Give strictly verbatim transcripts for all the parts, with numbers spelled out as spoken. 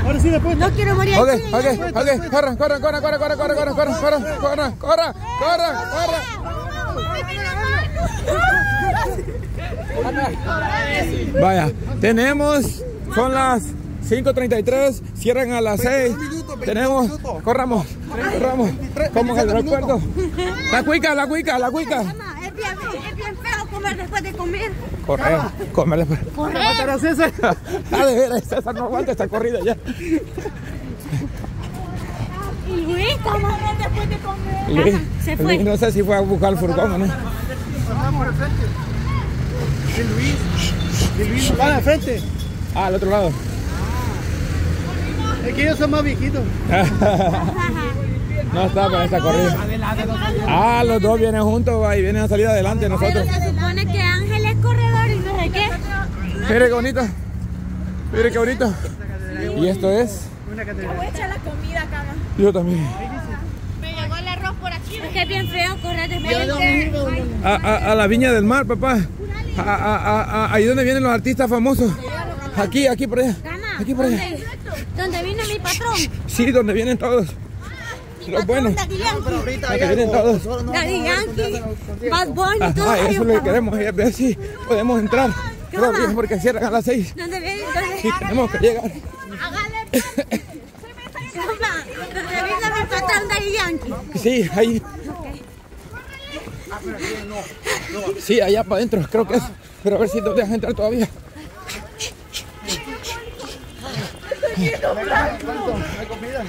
Ahora sí, después. No quiero morir. Ok, ok, ok. Corran, corran, corran, corran, corran, corran, corran, corran, corran, corran, corran, corran, corran. Vaya, tenemos, son las cinco treinta y tres, cierran a las seis. Tenemos, corramos, corramos, como en el aeropuerto. La cuica, la cuica, la cuica. Es bien, es bien feo comer después de comer. Correr, comer después. Correr. Ah, de veras, César no aguanta esta corrida ya. Y Luis, ¿cómo es después de comer? Luis, Se fue. Luis, no sé si fue a buscar el furgón o no. Pasamos al frente. De Luis. De Luis nos van al frente. Ah, al otro lado. Es que ellos son más viejitos. No está para esta corrida. Ah, los dos vienen juntos y vienen a salir adelante nosotros. Pero se supone que Ángel es corredor y no sé qué. Mire qué bonito. Mire qué bonito. Y esto es. Una catedral. Voy a echar la comida, cama. Yo también. Me llegó el arroz por aquí. Es que es bien feo correr después de comer. A, a, a la Viña del Mar, papá. A, a, a, a, ahí donde vienen los artistas famosos. Aquí, aquí por allá. Aquí por allá. ¿Dónde vino mi patrón? Sí, donde vienen todos. Los buenos. Daddy Yankee. Donde vienen todos. Daddy Yankee. Bad Bunny, todo. Ajá, eso es lo que queremos. Es ver si podemos entrar. Pero bien, porque cierran a las seis. ¿Dónde viene? ¿Dónde? Y tenemos que llegar. Hágale. ¿Dónde vino mi patrón Daddy Yankee? Sí, ahí. Sí, allá para adentro, creo que es. Pero a ver si nos dejan entrar todavía. ¿Hay comida?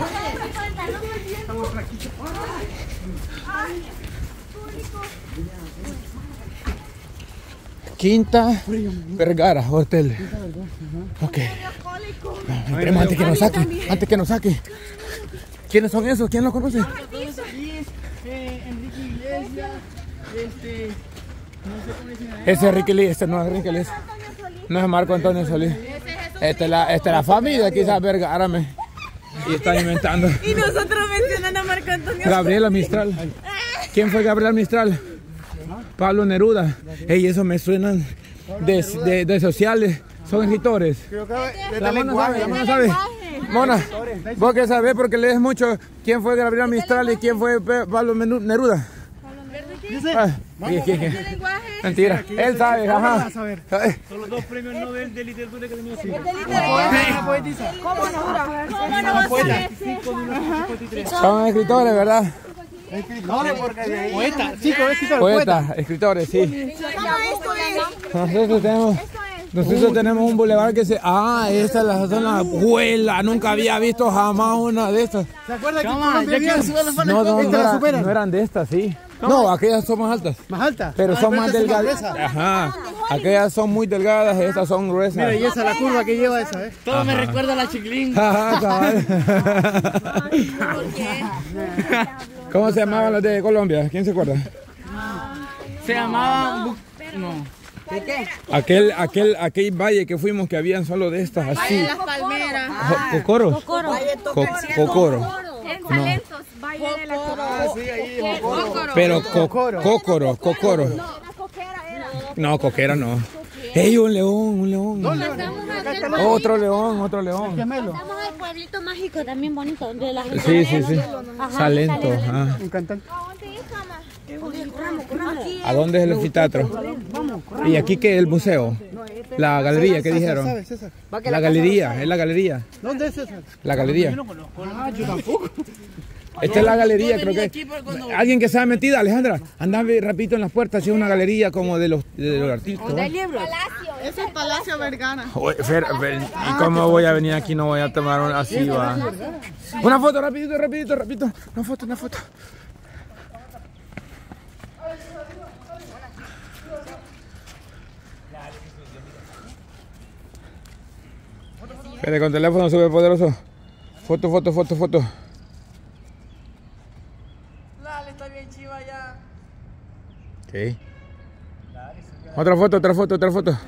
Quinta Vergara Hotel. Ok. Entremos antes que nos saque. Antes que nos saque. ¿Quiénes son esos? ¿Quién los conoce? Enrique Iglesias. Este. No sé cómo dicen. Ese es Enrique Iglesias. Este no es Enrique Iglesias. No es Marco Antonio Solís. Esta es la, esta es la familia, quizás Vergara me. Y están inventando. Y nosotros mencionando a Marco Antonio. Gabriela Mistral. ¿Quién fue Gabriela Mistral? Pablo Neruda. Ey, eso me suenan de, de, de sociales. Son escritores. Creo que de La Mona lenguaje. sabe, la Mona sabe. Mona, vos que sabés porque lees mucho quién fue Gabriela Mistral y quién fue Pablo Neruda. Ah, ¿quién, quién, quién? Mentira, él sabe, ajá. Son los dos premios Nobel de literatura que tenía. ¿Cómo no? ¿Cómo no vas a saber? Son escritores, ¿verdad? Poeta, chicos, escritores. Poetas, escritores, sí. ¿Cómo esto es? Nosotros tenemos, nosotros tenemos un bulevar que se... Ah, esta es la zona abuela. Nunca había visto jamás una de estas. ¿Se acuerdan que Colombia había No, no, no, esta la era- superan? no eran de estas, sí. No, aquellas son más altas. Más alta. Pero Ah, son más esta es más delgadas. gruesa. Ajá. Aquellas son muy delgadas y estas son gruesas. Mira, y esa es la curva que lleva esa, ¿eh? Todo me recuerda a la Chiclín. Ajá, cabal. ¿Cómo se llamaban los de Colombia? ¿Quién se acuerda? Se llamaba... No. ¿De qué? Aquel, aquel, aquel valle que fuimos que habían solo de estas así. Las palmeras. Jo- ¿Cocoros? Cocoro. Co- Cocoro. Talentos. Valle de la Cocoro. Pero co- cócoro, cocoro. No, coquera no. ¡Ey, un león, un león! Otro león, otro león. Estamos al pueblito mágico también bonito. De la gente Sí, sí, sí. Ajá, Salento. Ah. Un cantante. ¿A dónde es el anfiteatro? ¿Y aquí qué es el museo? La galería, ¿qué dijeron? ¿Sabes, César? La galería, es la galería. ¿Dónde es César? La galería. Ah, yo tampoco. Esta es la galería, creo que. Alguien que sabe metida, Alejandra. Anda rapidito en las puertas, si es una galería como de los, de los artistas. ¿no? Ese es Palacio Vergara. Oye, Fer, Fer, ¿y cómo voy a venir aquí? No voy a tomar una así, va. Una foto, rapidito, rapidito, rapidito. Una foto, una foto. Espere, con teléfono sube poderoso. Foto, foto, foto, foto. Dale, está bien chiva ya. Ok. Otra foto, otra foto, otra foto.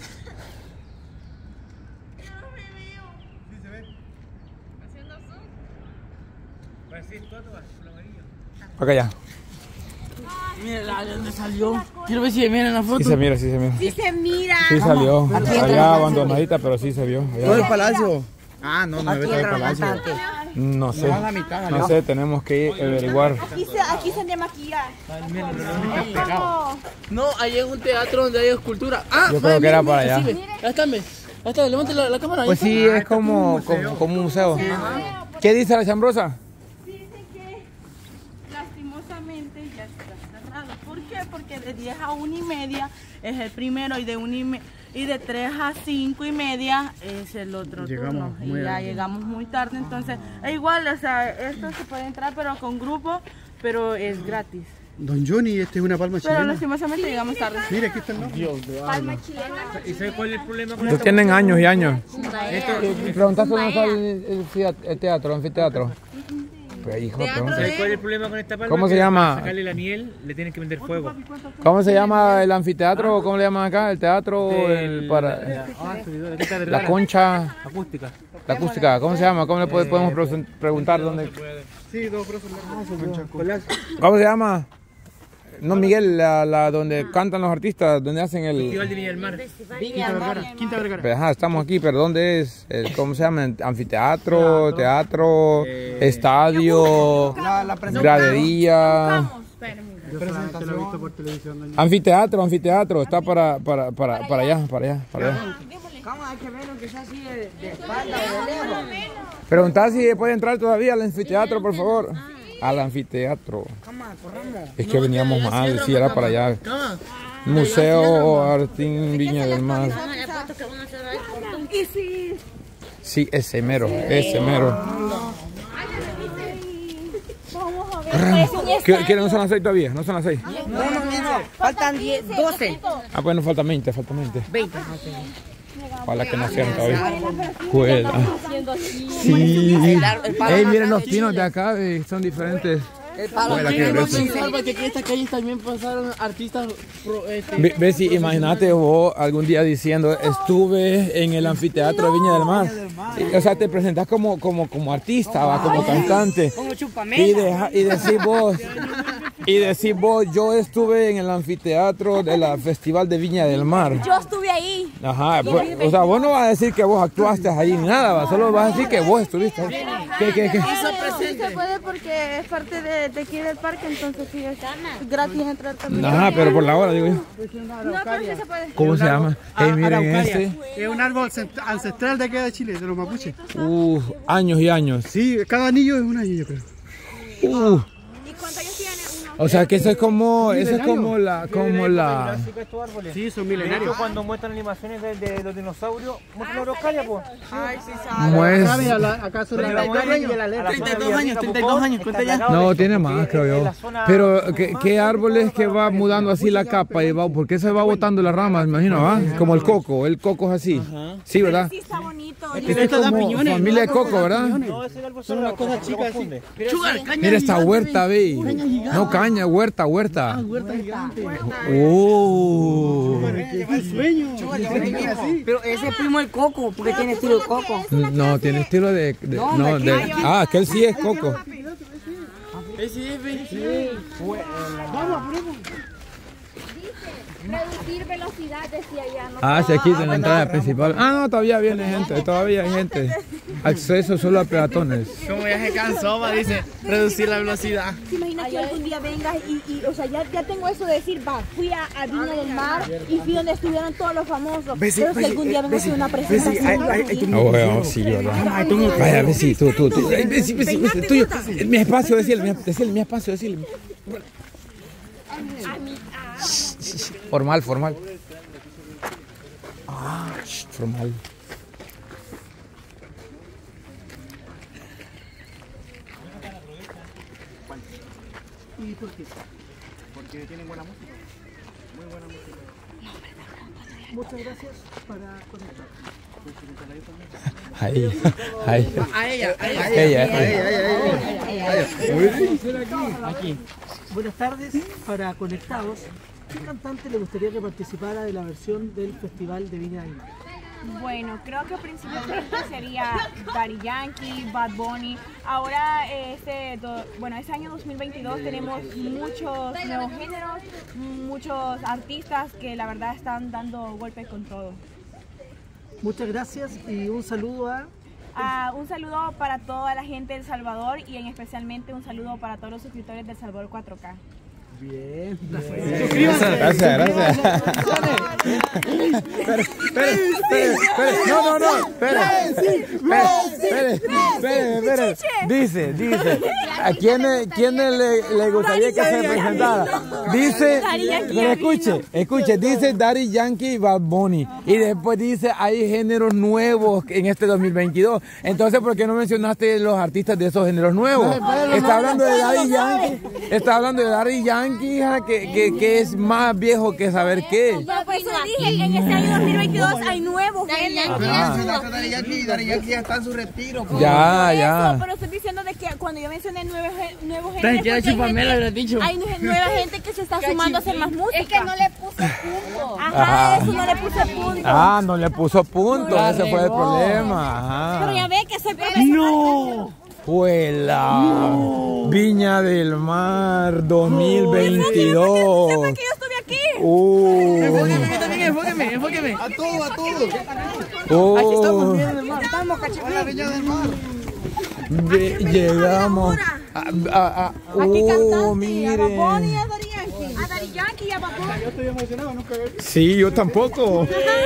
Acá ya. Mira, ¿de dónde salió? Quiero ver si me miran la foto. Sí se mira, sí se mira. Sí se mira. Sí salió. Allá abandonadita, pero sí se vio. Allá. Todo el palacio. Ah, no, no Aquí debe estar entra el palacio. bastante. No sé, a la mitad, no ¿no? sé, tenemos que ir a averiguar. Aquí se, aquí se han de maquillar. Es como... No, ahí es un teatro donde hay escultura. Ah, Yo creo que era para allá. Ahí está, me. Ahí está, levante la, la cámara. Pues sí, es como, como, como un museo. ¿Qué dice la chambrosa? Dicen que lastimosamente ya está cerrado. ¿Por qué? Porque de diez a una y media es el primero y de una y, me- y de tres a cinco y media es el otro Llegamos turno. muy Y ya tarde. llegamos muy tarde, entonces es igual, o sea, esto se puede entrar pero con grupo, pero es gratis. Don Johnny, este es una palma Pero chilena. lastimosamente llegamos tarde. Mira, aquí está el nombre. Palma chilena. ¿Y sabes cuál es el problema con Ellos esto? tienen años y años. ¿Preguntaste dónde está el, el fia- el teatro, el anfiteatro? Pues hijo, pregunta. ¿Sabes cuál es el problema con esta palma? ¿Cómo se Que llama? Para sacarle la miel, le tienen que vender fuego. ¿Cómo se llama el anfiteatro o cómo le llaman acá? El teatro, el para Ah, subidor, aquí está la Vergara. concha, Acústica. la acústica. ¿Cómo se llama? ¿Cómo le pod- podemos pre- preguntar dónde? Sí, dos brazos largos. ¿Cómo se llama? No, Miguel, la, la donde cantan los artistas, donde hacen Festival el. de Viña del Mar. Quinta Vergara. Quinta Vergara. Pues, ajá, estamos aquí, pero ¿dónde es? El, ¿Cómo se llama? Anfiteatro, teatro, estadio, gradería. Yo solamente lo he visto por televisión, doña. Anfiteatro, anfiteatro, está para, para, para, para allá, para allá, para allá. ¿Cómo hay que verlo que sea así de, de espalda o de lejos? Preguntar si puede entrar todavía al anfiteatro, por favor. Al anfiteatro. Vamos, corramos. Es que veníamos mal, si era para allá. Museo Artín Viña del Mar. Y si... Sí, ese mero, ese mero. Vamos a ver. Parece un ¿Qué, estadio. ¿Qué no son las seis todavía? No son las seis. No, no, no, no. Faltan diez, doce. Ah, pues nos falta veinte, falta veinte. veinte. Ojalá que no cierren todavía. Juega. Haciendo así. Sí. el palo Ey, más miren los grande pinos de acá, eh, son diferentes. El palo Juega, más qué grande. grueso. Salva que aquí en esta calle también pasaron artistas pro, este, Ve, ve si imagínate vos algún día diciendo estuve en el anfiteatro de Viña del Mar. Y, o sea, te presentás como, como, como artista, va, como cantante. Como Y, chupamela. deja, y decís vos, y decís vos, yo estuve en el anfiteatro del Festival de Viña del Mar. Yo estuve ahí. Ajá, pues, o sea, vos no vas a decir que vos actuaste ahí ni nada, va, solo vas a decir que vos estuviste ahí. ¿Qué, qué, qué? Sí se puede porque es parte de, de aquí del parque, entonces sí es gratis entrar también. Ajá, pero por la hora, digo yo. No, pero sí se puede. ¿Cómo se llama? Ey, miren Araucaria. este. Es un árbol cent- ancestral de aquí de Chile, de los mapuches. Uh, años y años. Sí, cada anillo es un año, yo creo. Uh. ¿Y cuántos años tiene uno? O sea que eso es como, eso es como la, como la. Sí, son de milenarios. hecho, cuando muestran animaciones de, de los dinosaurios, muestran la Araucaria, pues. Ay, sí sabe. Mues- Ah, mira, la- acá son las treinta y dos años, treinta y dos años, cuenta ya. No, tiene más, creo yo. Pero, ¿qué, qué árboles que va mudando así la capa y va, por qué se va botando las ramas, me imagino, ¿va? Como el coco, el coco es así. Sí, ¿verdad? Sí, está bonito. Este es como familia de coco, ¿verdad? No, ese árbol son unas cosas chicas así. Mira esta huerta, ve. No caña, huerta, huerta. Oh. sueño. Pero ese es primo del coco, porque tiene estilo de coco. No, tiene estilo de, de- no, de, ah, aquel sí es coco. Reducir velocidad, decía ya. No Ah, sí, aquí en la entrada principal. Ah, no, todavía viene gente, todavía hay gente. Acceso solo a peatones. Como ya se cansó, va, dice, reducir la velocidad. ¿Se imagina que algún día vengas y, y, o sea, ya, ya tengo eso de decir, va, fui a, a Viña del Mar y fui donde estuvieron todos los famosos. Pero si algún día vengo a hacer una presentación. Ah, bueno, sí, ¿verdad? Vaya, Bessi, tú, tú, tú. Ay, Bessi, Bessi, Bessi, tuyo. Mi espacio, decirle, decirle, mi espacio, decirle. Formal, formal. Ah, shh, formal. ¿Y por qué? Porque tienen buena música. Muy buena música. Muchas gracias para conectar. Ahí, ahí. A ella, a ella. Ella, ella. Aquí. Buenas tardes para Conectados. ¿Qué cantante le gustaría que participara de la versión del Festival de Viña del Mar? Bueno, creo que principalmente sería Daddy Yankee, Bad Bunny. Ahora, este, do- bueno, este año dos mil veintidós tenemos muchos nuevos géneros, muchos artistas que la verdad están dando golpe con todo. Muchas gracias y un saludo a Ah, un saludo para toda la gente de El Salvador y en especialmente un saludo para todos los suscriptores de El Salvador cuatro K. Bien, Gracias, gracias. Espere, espere, espere, espere. No, no, no. Espere. Espere, espere, espere. Dice, dice. ¿A quién, quién le, le gustaría que se presentara? Dice, pero escuche, escuche, dice Daddy Yankee y Bad Bunny. Y después dice, hay géneros nuevos en este dos mil veintidós. Entonces, ¿por qué no mencionaste los artistas de esos géneros nuevos? Está hablando de Daddy Yankee. Está hablando de Daddy Yankee. Hija, que, que, que es más viejo que saber qué. Pero por eso dije que en este año dos mil veintidós hay nuevos géneros. Daddy Yankee, Daddy Yankee ya está en su retiro. Ya, ya. Pero estoy diciendo de que cuando yo mencioné nuevos, nuevos Entonces, géneros, ya Chupamela lo ha dicho. hay nueva gente que se está sumando a hacer más música. Es que no le puse punto. Ajá, eso no le puse punto. Ah, no le puso punto, ese fue el problema. Pero ya Ajá. ve que soy profesional. no. Juela. Viña del Mar dos mil veintidós. ¿Saben que yo estuve aquí? Uh, Enfóqueme también, enfóqueme, enfóqueme. A todo, a todo. Aquí estamos uh, viendo el mar. Estamos Hola, Viña del Mar. Lle- llegamos. A, a, a, Aquí oh, cantante, a Bad Bunny y miren. a Daddy Yankee. A Daddy Yankee y a Bad Bunny. Yo estoy emocionado, nunca había visto. Sí, yo tampoco.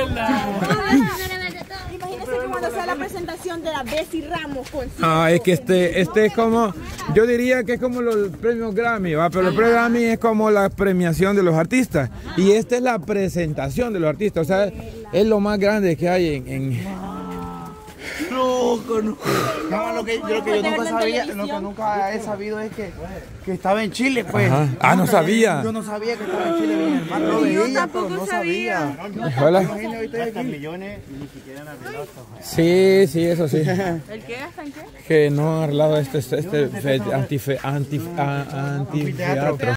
Imagínense que cuando sea la presentación de la Bessie Ramos con Ah, es que este, este es como, yo diría que es como los premios Grammy, ¿va? Pero el premio Grammy es como la premiación de los artistas. Y esta es la presentación de los artistas. O sea, es lo más grande que hay en... en... No, lo que, yo, lo que yo nunca sabía, lo que nunca he sabido es que, que estaba en Chile, pues. Ajá. Ah, no sabía. Yo no sabía que estaba en Chile, Viña del Mar. Lo veía, pero no sabía. Hola. Imagínate, ahorita aquí. millones ni siquiera han arreglado. Sí, sí, eso sí. ¿El qué? ¿Hasta en qué? Que no han arreglado este, este, este fe- antife- antif- a- anfiteatro.